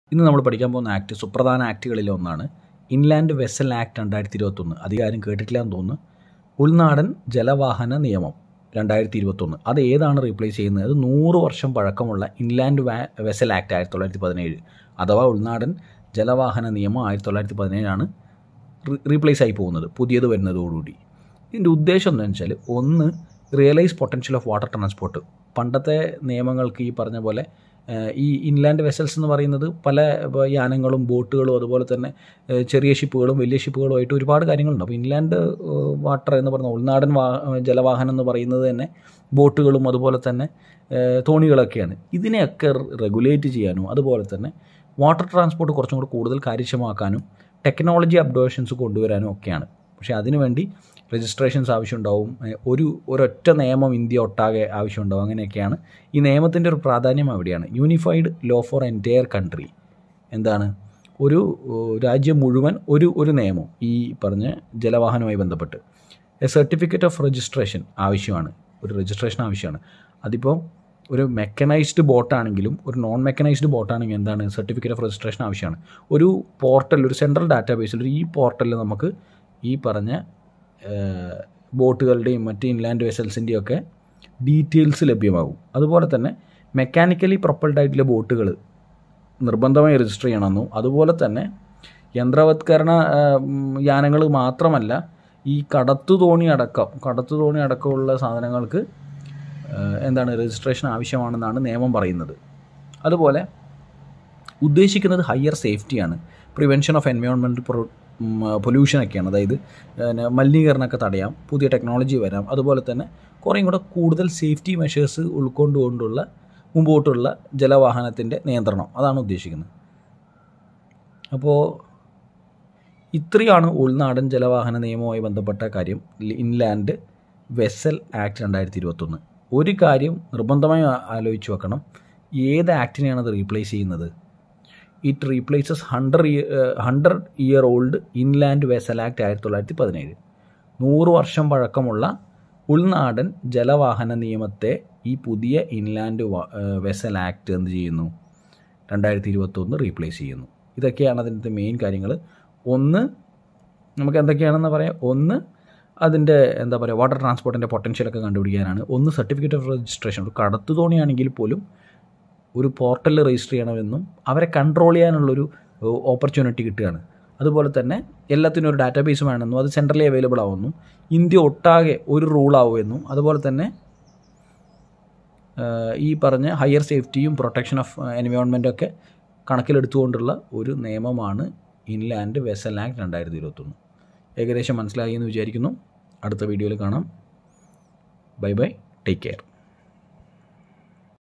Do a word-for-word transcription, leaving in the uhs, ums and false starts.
ഇന്ന് നമ്മൾ പഠിക്കാൻ പോകുന്ന ആക്ട് സുപ്രധാന ആക്ടുകളിലെ ഒന്നാണ് ഇൻലാൻഡ് വെസൽ ആക്ട് രണ്ടായിരത്തി ഇരുപത്തൊന്ന്. അധികാരം കേട്ടിട്ടില്ല എന്ന് തോന്നുന്നു. ഉൾനാടൻ ജലവാഹന നിയമം രണ്ടായിരത്തി ഇരുപത്തൊന്ന് അത് ഏതാണ് റീപ്ലേസ് ചെയ്യുന്നത്? അത് നൂറ് വർഷം പഴക്കമുള്ള ഇൻലാൻഡ് വെസൽ ആക്ട് ആയിരത്തി തൊള്ളായിരത്തി പതിനേഴ് അഥവാ ഉൾനാടൻ ജലവാഹന നിയമം ആയിരത്തി തൊള്ളായിരത്തി പതിനേഴാണ് റീപ്ലേസ് ആയി പോകുന്നത്, പുതിയത് വരുന്നതോടുകൂടി. ഇതിൻ്റെ ഉദ്ദേശം എന്താണെന്ന് വെച്ചാൽ, ഒന്ന് realise potential of water transport. പണ്ടത്തെ നിയമങ്ങൾക്ക് ഈ പറഞ്ഞ പോലെ ഈ ഇൻലാൻഡ് വെസൽസ് എന്ന് പറയുന്നത് പല യാനങ്ങളും ബോട്ടുകളും അതുപോലെ തന്നെ ചെറിയ ഷിപ്പുകളും വലിയ ഷിപ്പുകളും ആയിട്ട് ഒരുപാട് കാര്യങ്ങളുണ്ട്. അപ്പോൾ ഇൻലാൻഡ് വാട്ടർ എന്ന് പറയുന്ന ഉൾനാടൻ വാ ജലവാഹനം എന്ന് പറയുന്നത് തന്നെ ബോട്ടുകളും അതുപോലെ തന്നെ തോണികളൊക്കെയാണ്. ഇതിനെയൊക്കെ റെഗുലേറ്റ് ചെയ്യാനും അതുപോലെ തന്നെ വാട്ടർ ട്രാൻസ്പോർട്ട് കുറച്ചും കൂടി കൂടുതൽ കാര്യക്ഷമമാക്കാനും ടെക്നോളജി അപ്ഡേഷൻസ് കൊണ്ടുവരാനും ഒക്കെയാണ്. പക്ഷേ അതിനുവേണ്ടി രജിസ്ട്രേഷൻസ് ആവശ്യമുണ്ടാവും, ഒരു ഒരൊറ്റ നിയമം ഇന്ത്യ ഒട്ടാകെ ആവശ്യമുണ്ടാവും. അങ്ങനെയൊക്കെയാണ്. ഈ നിയമത്തിൻ്റെ ഒരു പ്രാധാന്യം അവിടെയാണ്. Unified law for entire country. എന്താണ്? ഒരു രാജ്യം മുഴുവൻ ഒരു ഒരു നിയമം ഈ പറഞ്ഞ ജലവാഹനവുമായി ബന്ധപ്പെട്ട്. എ സർട്ടിഫിക്കറ്റ് ഓഫ് രജിസ്ട്രേഷൻ ആവശ്യമാണ്, ഒരു രജിസ്ട്രേഷൻ ആവശ്യമാണ്. അതിപ്പോൾ ഒരു മെക്കനൈസ്ഡ് ബോട്ടാണെങ്കിലും ഒരു നോൺ മെക്കനൈസ്ഡ് ബോട്ടാണെങ്കിലും എന്താണ് സർട്ടിഫിക്കറ്റ് ഓഫ് രജിസ്ട്രേഷൻ ആവശ്യമാണ്. ഒരു പോർട്ടൽ, ഒരു സെൻട്രൽ ഡാറ്റാബേസിൽ ഒരു ഈ പോർട്ടലിൽ നമുക്ക് ഈ പറഞ്ഞ ബോട്ടുകളുടെയും മറ്റ് ഇൻലാൻഡ് വെസൽസിൻ്റെയും ഒക്കെ ഡീറ്റെയിൽസ് ലഭ്യമാകും. അതുപോലെ തന്നെ മെക്കാനിക്കലി പ്രൊപ്പൽഡ് ആയിട്ടുള്ള ബോട്ടുകൾ നിർബന്ധമായി രജിസ്റ്റർ ചെയ്യണമെന്നും അതുപോലെ തന്നെ യന്ത്രവത്കരണ യാനങ്ങൾ മാത്രമല്ല ഈ കടത്തു തോണി അടക്കം കടത്തു തോണി അടക്കമുള്ള സാധനങ്ങൾക്ക് എന്താണ് രജിസ്ട്രേഷൻ ആവശ്യമാണെന്നാണ് നിയമം പറയുന്നത്. അതുപോലെ ഉദ്ദേശിക്കുന്നത് ഹയർ സേഫ്റ്റിയാണ്, പ്രിവെൻഷൻ ഓഫ് എൻവയോൺമെൻറ്റൽ പൊല്യൂഷനൊക്കെയാണ്. അതായത് മലിനീകരണമൊക്കെ തടയാം, പുതിയ ടെക്നോളജി വരാം, അതുപോലെ തന്നെ കുറേയും കൂടെ കൂടുതൽ സേഫ്റ്റി മെഷേഴ്സ് ഉൾക്കൊണ്ടുകൊണ്ടുള്ള മുമ്പോട്ടുള്ള ജലവാഹനത്തിൻ്റെ നിയന്ത്രണം, അതാണ് ഉദ്ദേശിക്കുന്നത്. അപ്പോൾ ഇത്രയാണ് ഉൾനാടൻ ജലവാഹന നിയമവുമായി ബന്ധപ്പെട്ട കാര്യം, ഇൻലാൻഡ് വെസൽ ആക്ട് രണ്ടായിരത്തി ഇരുപത്തൊന്ന്. ഒരു കാര്യം നിർബന്ധമായും ആലോചിച്ച് വെക്കണം, ഏത് ആക്ടിനെയാണ് അത് റീപ്ലേസ് ചെയ്യുന്നത്? It replaces hundred year hundred year old inland vessel act ആയിരത്തി തൊള്ളായിരത്തി പതിനേഴ്. നൂറ് വർഷം പഴക്കമുള്ള ഉൾനാടൻ ജലവാഹന നിയമത്തെ ഈ പുതിയ ഇൻലാൻഡ് വെസൽ ആക്ട് എന്ത് ചെയ്യുന്നു? രണ്ടായിരത്തി ഇരുപത്തൊന്ന് റീപ്ലേസ് ചെയ്യുന്നു. ഇതൊക്കെയാണ് അതിൻ്റെ മെയിൻ കാര്യങ്ങൾ. ഒന്ന് നമുക്ക് എന്തൊക്കെയാണെന്ന് പറയാം. ഒന്ന് അതിൻ്റെ എന്താ പറയുക വാട്ടർ ട്രാൻസ്പോർട്ടിൻ്റെ പൊട്ടൻഷ്യലൊക്കെ കണ്ടുപിടിക്കാനാണ്. ഒന്ന് സർട്ടിഫിക്കറ്റ് ഓഫ് രജിസ്ട്രേഷൻ, ഒരു കടത്തു തോണിയാണെങ്കിൽ പോലും ഒരു പോർട്ടലിൽ രജിസ്റ്റർ ചെയ്യണമെന്നും അവരെ കൺട്രോൾ ചെയ്യാനുള്ളൊരു ഓപ്പർച്യൂണിറ്റി കിട്ടുകയാണ്. അതുപോലെ തന്നെ എല്ലാത്തിനും ഒരു ഡാറ്റാബേസ് വേണമെന്നും അത് സെൻട്രലി അവൈലബിൾ ആവുമെന്നും ഇന്ത്യ ഒട്ടാകെ ഒരു റൂൾ ആവുമെന്നും അതുപോലെ തന്നെ ഈ പറഞ്ഞ ഹയർ സേഫ്റ്റിയും പ്രൊട്ടക്ഷൻ ഓഫ് എൻവയോൺമെൻറ്റൊക്കെ കണക്കിലെടുത്തുകൊണ്ടുള്ള ഒരു നിയമമാണ് ഇൻലാൻഡ് വെസൽ ആക്ട് രണ്ടായിരത്തി ഇരുപത്തൊന്ന്. ഏകദേശം മനസ്സിലായി എന്ന് വിചാരിക്കുന്നു. അടുത്ത വീഡിയോയിൽ കാണാം. Bye bye, take care.